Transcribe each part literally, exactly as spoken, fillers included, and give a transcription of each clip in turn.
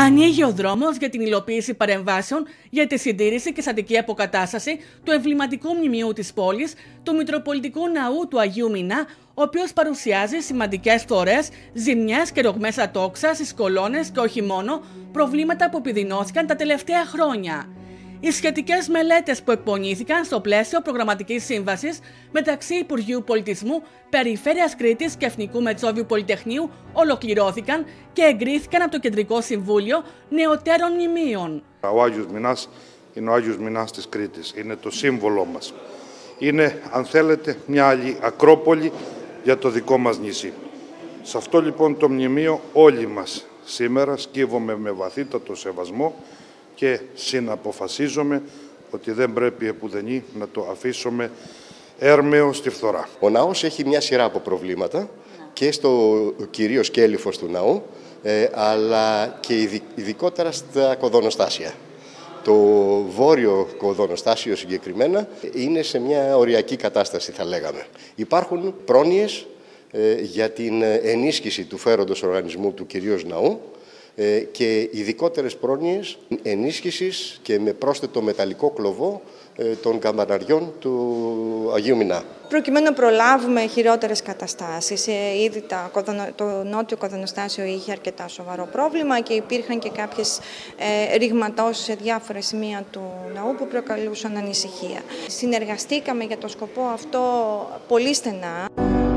Ανοίγει ο δρόμος για την υλοποίηση παρεμβάσεων για τη συντήρηση και στατική αποκατάσταση του εμβληματικού μνημείου της πόλης, του Μητροπολιτικού Ναού του Αγίου Μινά, ο οποίος παρουσιάζει σημαντικές φθορές, ζημιές και ρογμές ατόξα στις κολόνες και όχι μόνο, προβλήματα που επιδεινώθηκαν τα τελευταία χρόνια. Οι σχετικές μελέτες που εκπονήθηκαν στο πλαίσιο προγραμματικής σύμβασης μεταξύ Υπουργείου Πολιτισμού, Περιφέρειας Κρήτης και Εθνικού Μετσόβιου Πολυτεχνείου ολοκληρώθηκαν και εγκρίθηκαν από το Κεντρικό Συμβούλιο Νεωτέρων Μνημείων. Ο Άγιος Μινάς είναι ο Άγιος Μινάς της Κρήτης, είναι το σύμβολό μας. Είναι, αν θέλετε, μια άλλη Ακρόπολη για το δικό μας νησί. Σε αυτό λοιπόν το μνημείο όλοι μας σήμερα σκύβομαι με βαθύτατο σεβασμό και συναποφασίζομαι ότι δεν πρέπει επουδενή να το αφήσουμε έρμεο στη φθορά. Ο ναός έχει μια σειρά από προβλήματα και στο κυρίως κέλυφος του ναού, ε, αλλά και ειδικότερα στα κοδονοστάσια. Το βόρειο κοδονοστάσιο συγκεκριμένα είναι σε μια οριακή κατάσταση, θα λέγαμε. Υπάρχουν πρόνοιες ε, για την ενίσχυση του φέροντος οργανισμού του κυρίως ναού και ειδικότερες πρόνοιες ενίσχυσης και με πρόσθετο μεταλλικό κλωβό των καμπαναριών του Αγίου Μινά. Προκειμένου να προλάβουμε χειρότερες καταστάσεις, ήδη το νότιο κοδονοστάσιο είχε αρκετά σοβαρό πρόβλημα και υπήρχαν και κάποιες ε, ρηγματώσεις σε διάφορα σημεία του ναού που προκαλούσαν ανησυχία. Συνεργαστήκαμε για το σκοπό αυτό πολύ στενά.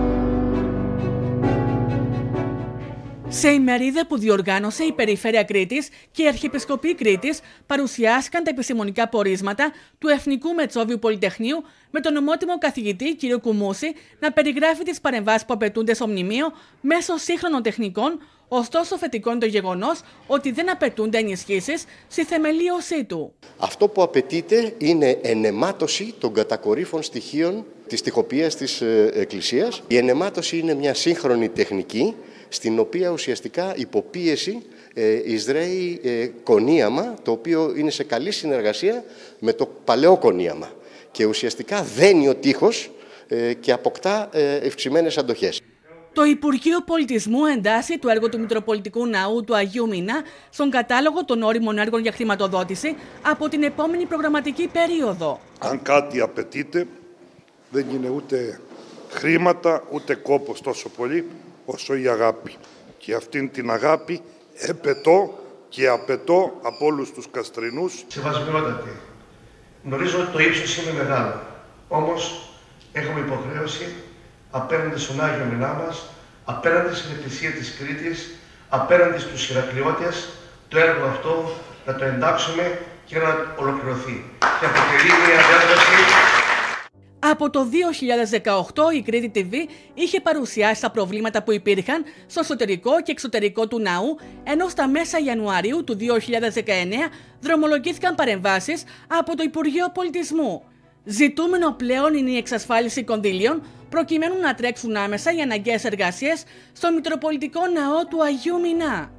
Σε ημερίδα που διοργάνωσε η Περιφέρεια Κρήτης και η Αρχιεπισκοπή Κρήτης παρουσιάστηκαν τα επιστημονικά πορίσματα του Εθνικού Μετσόβιου Πολυτεχνείου με τον ομότιμο καθηγητή κ. Κουμούση να περιγράφει τις παρεμβάσεις που απαιτούνται στο μνημείο μέσω σύγχρονων τεχνικών, ωστόσο θετικό είναι το γεγονός ότι δεν απαιτούνται ενισχύσεις στη θεμελίωσή του. Αυτό που απαιτείται είναι ενεμάτωση των κατακορύφων στοιχείων της τοιχοποιίας της Εκκλησίας. Η ενεμάτωση είναι μια σύγχρονη τεχνική στην οποία ουσιαστικά υποπίεση ε, εισραίει ε, κονίαμα, το οποίο είναι σε καλή συνεργασία με το παλαιό κονίαμα και ουσιαστικά δένει ο τείχος ε, και αποκτά ε, ευξημένες αντοχές. Το Υπουργείο Πολιτισμού εντάσσει το έργο του Μητροπολιτικού Ναού του Αγίου Μινά στον κατάλογο των όριμων έργων για χρηματοδότηση από την επόμενη προγραμματική περίοδο. Αν κάτι απαιτείται, δεν είναι ούτε χρήματα ούτε κόπος τόσο πολύ, όσο η αγάπη. Και αυτήν την αγάπη επαιτώ και απαιτώ από όλους τους Καστρινούς. Σεβασμιότατη, γνωρίζω ότι το ύψος είναι μεγάλο, όμως έχουμε υποχρέωση απέναντι στον Άγιο Μινά μας, απέναντι στην Εκκλησία της Κρήτης, απέναντι στους Ηρακλειώτες, το έργο αυτό να το εντάξουμε και να ολοκληρωθεί. Και αποτελεί μια διάδραση. Από το δύο χιλιάδες δεκαοκτώ η Κρήτη τι βι είχε παρουσιάσει τα προβλήματα που υπήρχαν στο εσωτερικό και εξωτερικό του ναού, ενώ στα μέσα Ιανουαρίου του δύο χιλιάδες δεκαεννέα δρομολογήθηκαν παρεμβάσεις από το Υπουργείο Πολιτισμού. Ζητούμενο πλέον είναι η εξασφάλιση κονδυλίων προκειμένου να τρέξουν άμεσα οι αναγκαίες εργασίες στο Μητροπολιτικό Ναό του Αγίου Μινά.